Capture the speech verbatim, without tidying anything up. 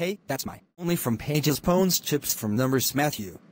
Hey, that's my only from Pages Pones chips from NumbersMatthew.